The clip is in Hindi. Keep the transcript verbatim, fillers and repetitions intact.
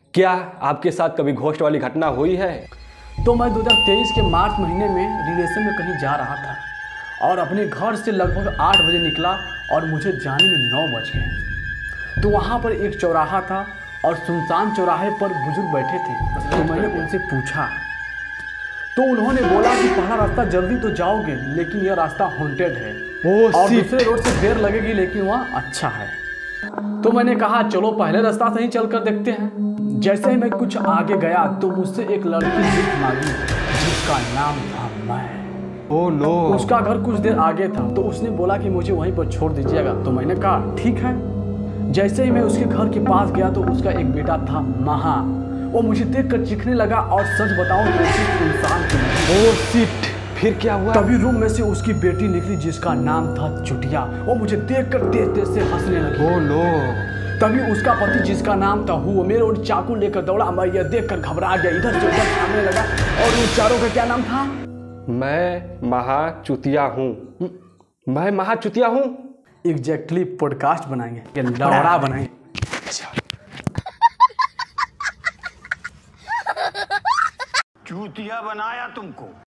क्या आपके साथ कभी घोस्ट वाली घटना हुई है? तो मैं दो हज़ार तेईस के मार्च महीने में रिलेशन में कहीं जा रहा था और अपने घर से लगभग आठ बजे निकला और मुझे जाने में नौ बज गए। तो वहाँ पर एक चौराहा था और सुनसान चौराहे पर बुजुर्ग बैठे थे। तो मैंने उनसे पूछा तो उन्होंने बोला कि पहला रास्ता जल्दी तो जाओगे लेकिन यह रास्ता हॉन्टेड है ओह, और दूसरे रोड से देर लगेगी लेकिन वह अच्छा है। तो मैंने कहा चलो पहले रास्ता से ही चल कर देखते हैं। जैसे ही मैं कुछ आगे गया तो मुझसे एक लड़की लिफ्ट मांगी जिसका नाम था मैं। Oh no. उसका घर कुछ देर आगे था तो उसने बोला कि मुझे वहीं पर छोड़ दीजिएगा। तो मैंने कहा ठीक है। जैसे ही मैं उसके घर के पास गया तो उसका एक बेटा था महा। वो मुझे देखकर चीखने लगा और सच बताऊं तो सिर्फ इंसान की नहीं। ओह शिट, फिर क्या हुआ? तभी रूम में से उसकी बेटी निकली जिसका नाम था चुटिया। वो मुझे देखकर तेज तेज से हंसने लगी। Oh no. तभी उसका पति जिसका नाम था हु मेरे और चाकू लेकर दौड़ा। मैं यह देखकर घबरा गया, इधर से उधर भागने लगा। और उन चारों का क्या नाम था? मैं महा चुतिया हूँ। मैं महा चुतिया हूँ। एग्जैक्टली पॉडकास्ट बनाएंगे, ये लौड़ा बनाएंगे। चूतिया बनाया तुमको।